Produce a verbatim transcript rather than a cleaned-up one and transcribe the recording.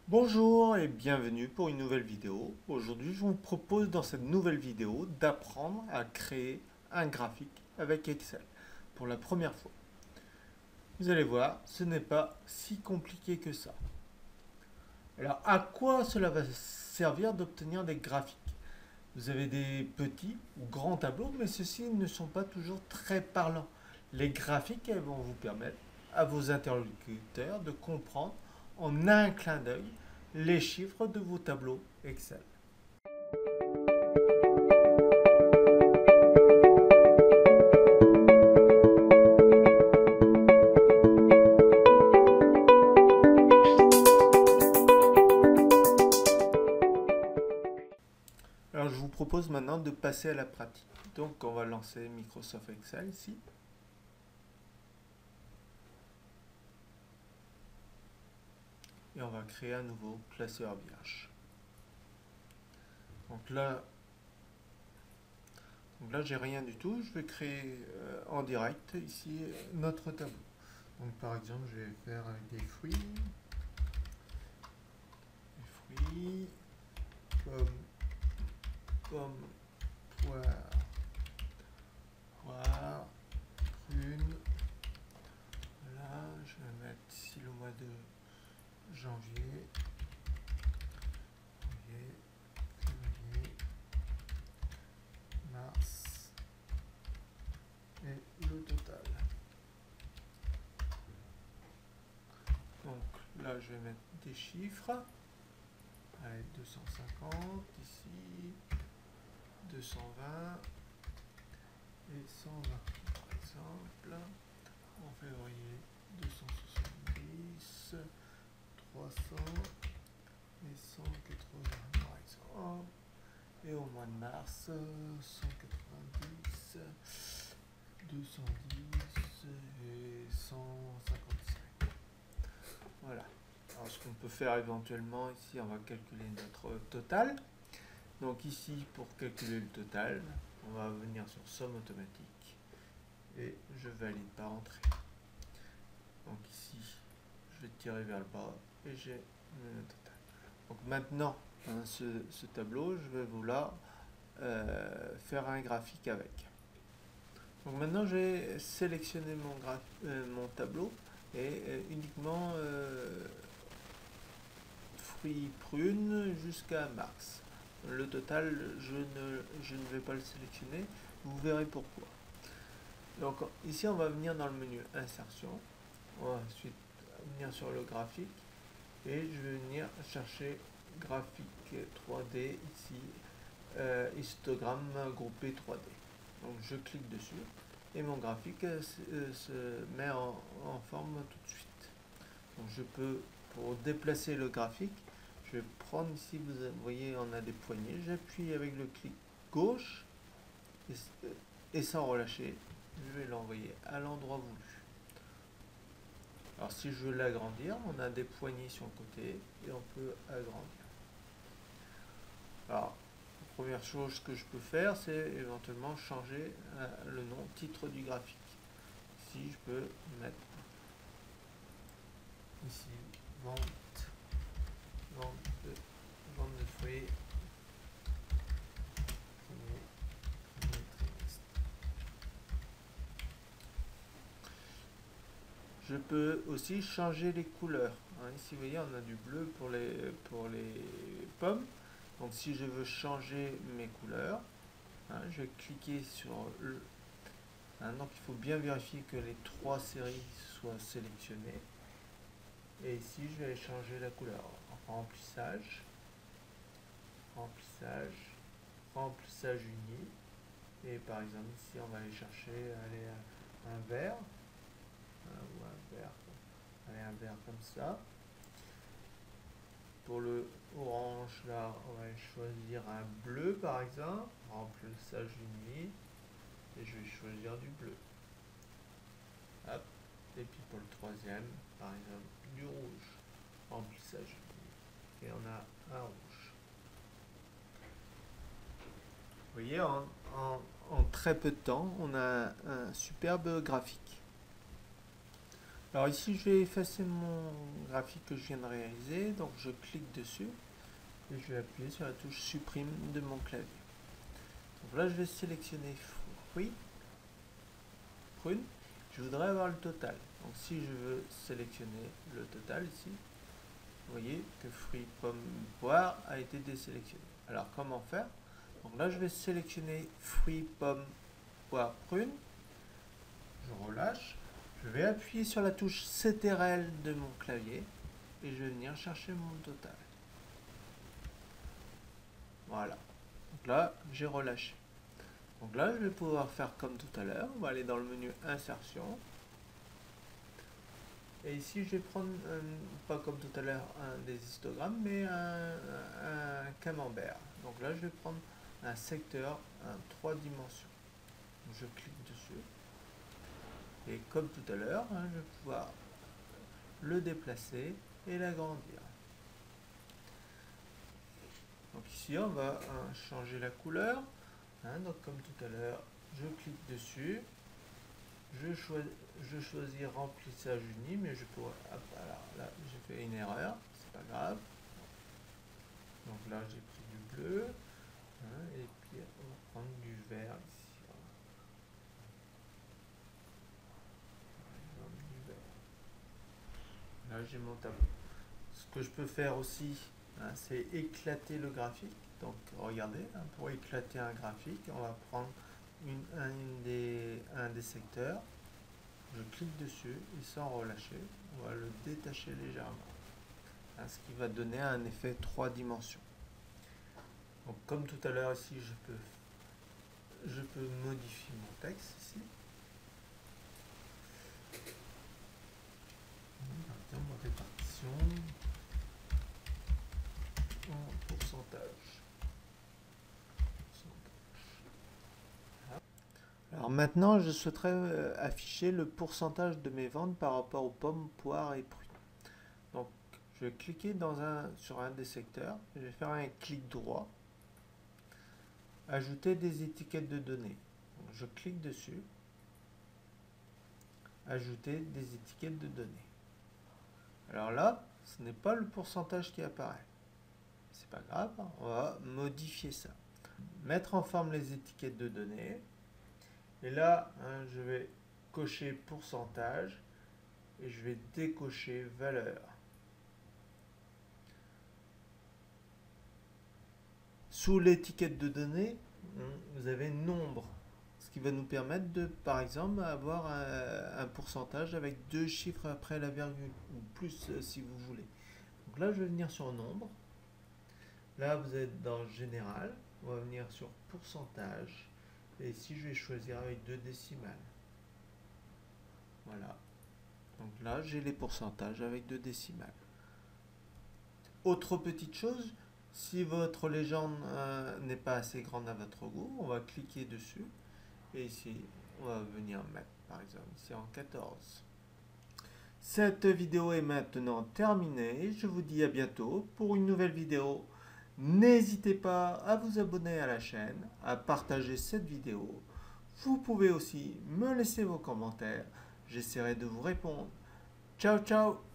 Bonjour et bienvenue pour une nouvelle vidéo. Aujourd'hui, je vous propose dans cette nouvelle vidéo d'apprendre à créer un graphique avec Excel pour la première fois. Vous allez voir, ce n'est pas si compliqué que ça. Alors, à quoi cela va servir d'obtenir des graphiques? Vous avez des petits ou grands tableaux, mais ceux-ci ne sont pas toujours très parlants. Les graphiques, elles vont vous permettre à vos interlocuteurs de comprendre en un clin d'œil les chiffres de vos tableaux Excel. Alors je vous propose maintenant de passer à la pratique. Donc on va lancer Microsoft Excel ici. Et on va créer un nouveau classeur vierge. Donc là, donc là j'ai rien du tout. Je vais créer euh, en direct ici notre tableau. Donc par exemple, je vais faire avec des fruits. Des fruits comme pomme, poire, poire, prune. Voilà, je vais mettre ici le mois de janvier, janvier, février, mars et le total. Donc là, je vais mettre des chiffres. Allez, deux cent cinquante ici, deux cent vingt et cent vingt par exemple. En février, deux cent soixante-dix, trois cents et cent quatre-vingts par exemple. Et au mois de mars, cent quatre-vingt-dix, deux cent dix et cent cinquante-cinq. Voilà. Alors ce qu'on peut faire éventuellement ici, on va calculer notre total. Donc ici, pour calculer le total, on va venir sur somme automatique et je valide par entrée. Donc ici, je vais tirer vers le bas et j'ai le total. Donc maintenant, hein, ce, ce tableau, je vais vouloir euh, faire un graphique avec. Donc maintenant, je vais sélectionner mon, euh, mon tableau et euh, uniquement euh, fruits prunes jusqu'à mars. Le total, je ne, je ne vais pas le sélectionner, vous verrez pourquoi. Donc ici, on va venir dans le menu insertion, on va ensuite venir sur le graphique et je vais venir chercher graphique trois D ici, euh, histogramme groupé trois D. Donc je clique dessus et mon graphique euh, se met en, en forme tout de suite. Donc je peux, pour déplacer le graphique, je vais prendre ici, vous voyez, on a des poignées, j'appuie avec le clic gauche et, et sans relâcher, je vais l'envoyer à l'endroit voulu. Alors si je veux l'agrandir, on a des poignées sur le côté et on peut agrandir. Alors, la première chose que je peux faire, c'est éventuellement changer euh, le nom, titre du graphique. Ici, je peux mettre ici vente, vente de, vente de fruits. Je peux aussi changer les couleurs. Hein, ici, vous voyez, on a du bleu pour les, pour les pommes. Donc, si je veux changer mes couleurs, hein, je vais cliquer sur le... Hein, donc, il faut bien vérifier que les trois séries soient sélectionnées. Et ici, je vais changer la couleur. Remplissage, remplissage, remplissage uni. Et par exemple, ici, on va aller chercher allez, un vert. Ou un vert, allez, un vert comme ça. Pour le orange, là, on va choisir un bleu par exemple, remplissage uni, et je vais choisir du bleu. Hop. Et puis pour le troisième, par exemple, du rouge, remplissage uni, et on a un rouge. Vous voyez, en, en, en très peu de temps, on a un superbe graphique. Alors ici, je vais effacer mon graphique que je viens de réaliser. Donc je clique dessus et je vais appuyer sur la touche supprime de mon clavier. Donc là, je vais sélectionner fruit, prune. Je voudrais avoir le total. Donc si je veux sélectionner le total ici, vous voyez que fruit, pomme, poire a été désélectionné. Alors comment faire? Donc là, je vais sélectionner fruit, pomme, poire, prune. Je relâche. Je vais appuyer sur la touche C T R L de mon clavier et je vais venir chercher mon total. Voilà. Donc là, j'ai relâché. Donc là, je vais pouvoir faire comme tout à l'heure. On va aller dans le menu Insertion. Et ici, je vais prendre, un, pas comme tout à l'heure, un des histogrammes, mais un, un, un camembert. Donc là, je vais prendre un secteur, un trois dimensions. Je clique dessus. Et comme tout à l'heure, hein, je vais pouvoir le déplacer et l'agrandir. Donc ici, on va hein, changer la couleur. Hein, donc comme tout à l'heure, je clique dessus. Je choisis, je choisis remplissage uni, mais je pourrais... Alors là, j'ai fait une erreur, c'est pas grave. Donc là, j'ai pris du bleu. Hein, et puis, on va prendre du vert ici. Là, j'ai mon tableau. Ce que je peux faire aussi, hein, c'est éclater le graphique. Donc, regardez, hein, pour éclater un graphique, on va prendre une, un, une des, un des secteurs. Je clique dessus et sans relâcher, on va le détacher légèrement. Hein, ce qui va donner un effet trois dimensions. Donc, comme tout à l'heure ici, je peux, je peux modifier mon texte ici. Répartition en pourcentage. Alors maintenant, je souhaiterais afficher le pourcentage de mes ventes par rapport aux pommes, poires et prunes. Donc, je vais cliquer dans un, sur un des secteurs. Je vais faire un clic droit. Ajouter des étiquettes de données. Donc, je clique dessus. Ajouter des étiquettes de données. Alors là, ce n'est pas le pourcentage qui apparaît. C'est pas grave, on va modifier ça. Mettre en forme les étiquettes de données. Et là, hein, je vais cocher pourcentage et je vais décocher valeur. Sous l'étiquette de données, vous avez nombre, ce qui va nous permettre de, par exemple, avoir un, un pourcentage avec deux chiffres après la virgule, ou plus si vous voulez. Donc là, je vais venir sur nombre. Là, vous êtes dans général. On va venir sur pourcentage. Et ici, je vais choisir avec deux décimales. Voilà. Donc là, j'ai les pourcentages avec deux décimales. Autre petite chose, si votre légende euh, n'est pas assez grande à votre goût, on va cliquer dessus. Et ici, on va venir mettre, par exemple, ici en quatorze. Cette vidéo est maintenant terminée. Je vous dis à bientôt pour une nouvelle vidéo. N'hésitez pas à vous abonner à la chaîne, à partager cette vidéo. Vous pouvez aussi me laisser vos commentaires. J'essaierai de vous répondre. Ciao, ciao!